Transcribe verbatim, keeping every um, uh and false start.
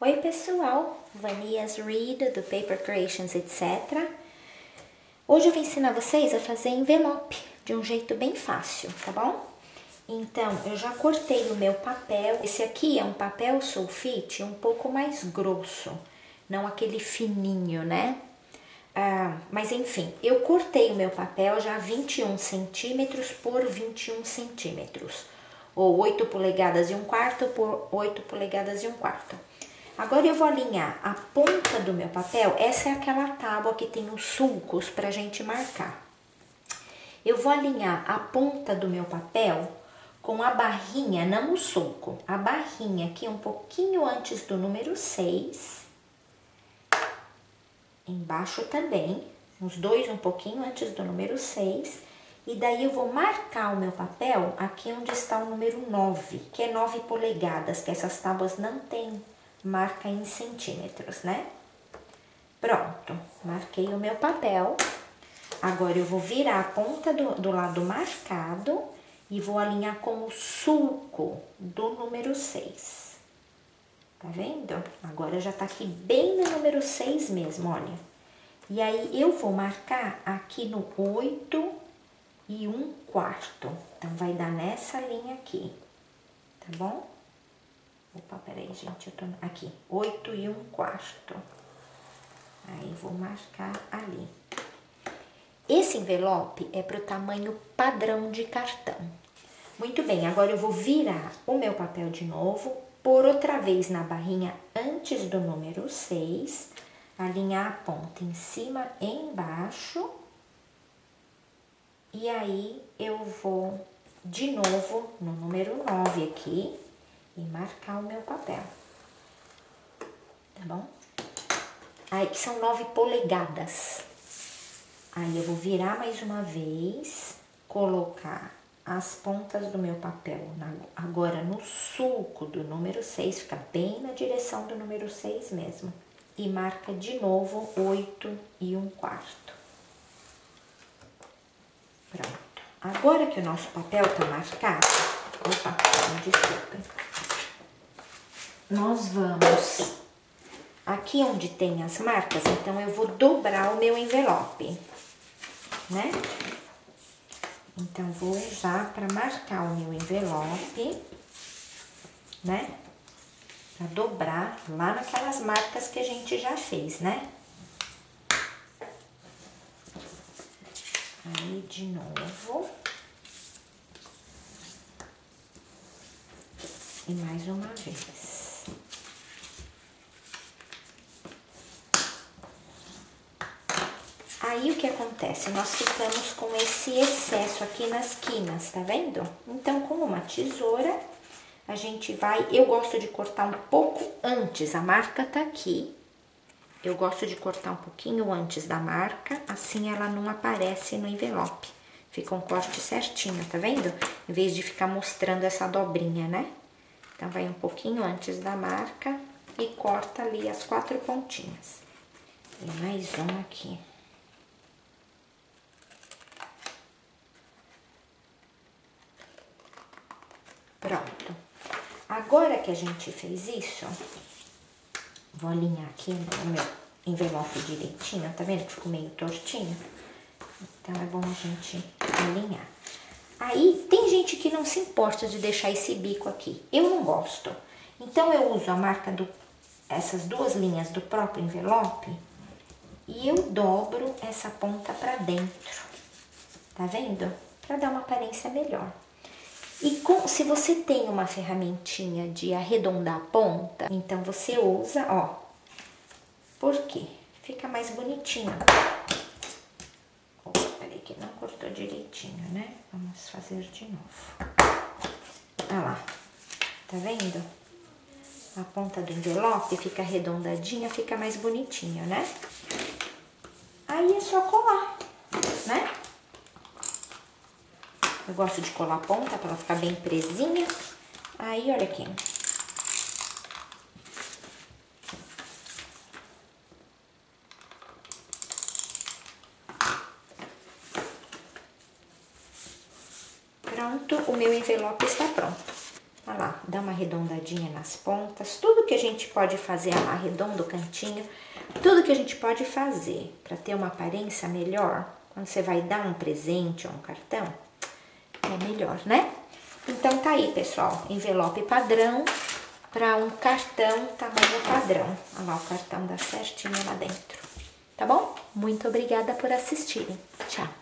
Oi pessoal, Vanias Read do Paper Creations, etcétera. Hoje eu vou ensinar vocês a fazer envelope de um jeito bem fácil, tá bom? Então, eu já cortei o meu papel. Esse aqui é um papel sulfite um pouco mais grosso, não aquele fininho, né? Ah, mas enfim, eu cortei o meu papel já vinte e um centímetros por vinte e um centímetros, ou oito polegadas e um quarto por oito polegadas e um quarto. Agora eu vou alinhar a ponta do meu papel. Essa é aquela tábua que tem os sulcos para a gente marcar. Eu vou alinhar a ponta do meu papel com a barrinha, não o sulco, a barrinha aqui um pouquinho antes do número seis. Embaixo também, os dois um pouquinho antes do número seis. E daí eu vou marcar o meu papel aqui onde está o número nove, que é nove polegadas, que essas tábuas não têm marca em centímetros, né? Pronto, marquei o meu papel. Agora eu vou virar a ponta do, do lado marcado e vou alinhar com o sulco do número seis. Tá vendo? Agora já tá aqui bem no número seis mesmo, olha. E aí eu vou marcar aqui no oito e um quarto. Então vai dar nessa linha aqui, tá bom? Opa, peraí, gente, eu tô aqui, oito e um quarto. Aí vou marcar ali. Esse envelope é pro tamanho padrão de cartão. Muito bem, agora eu vou virar o meu papel de novo, por outra vez na barrinha antes do número seis, alinhar a ponta em cima e embaixo. E aí eu vou de novo no número nove aqui e marcar o meu papel, tá bom? Aí que são nove polegadas. Aí eu vou virar mais uma vez, colocar as pontas do meu papel na, agora no sulco do número seis, fica bem na direção do número seis mesmo. E marca de novo oito e um quarto. Pronto. Agora que o nosso papel tá marcado, opa, desculpem. Nós vamos aqui onde tem as marcas, então eu vou dobrar o meu envelope, né? Então, vou usar para marcar o meu envelope, né? Para dobrar lá naquelas marcas que a gente já fez, né? Aí, de novo. E mais uma vez. Aí, o que acontece? Nós ficamos com esse excesso aqui nas quinas, tá vendo? Então, com uma tesoura, a gente vai... Eu gosto de cortar um pouco antes, a marca tá aqui. Eu gosto de cortar um pouquinho antes da marca, assim ela não aparece no envelope. Fica um corte certinho, tá vendo? Em vez de ficar mostrando essa dobrinha, né? Então, vai um pouquinho antes da marca e corta ali as quatro pontinhas. E mais um aqui. Pronto. Agora que a gente fez isso, vou alinhar aqui no meu envelope direitinho, tá vendo que ficou meio tortinho? Então, é bom a gente alinhar. Aí, tem gente que não se importa de deixar esse bico aqui. Eu não gosto. Então, eu uso a marca do... essas duas linhas do próprio envelope e eu dobro essa ponta pra dentro. Tá vendo? Pra dar uma aparência melhor. E com, se você tem uma ferramentinha de arredondar a ponta, então você usa, ó. Por quê? Fica mais bonitinho. Oh, peraí que não cortou direitinho, né? Vamos fazer de novo. Olha lá. Tá vendo? A ponta do envelope fica arredondadinha, fica mais bonitinho, né? Aí é só colar, né? Eu gosto de colar a ponta para ela ficar bem presinha. Aí, olha aqui. Pronto, o meu envelope está pronto. Olha lá, dá uma arredondadinha nas pontas. Tudo que a gente pode fazer, arredonda o cantinho. Tudo que a gente pode fazer para ter uma aparência melhor, quando você vai dar um presente ou um cartão, é melhor, né? Então tá aí, pessoal, envelope padrão para um cartão tamanho padrão. Olha lá, o cartão dá certinho lá dentro, tá bom? Muito obrigada por assistirem. Tchau!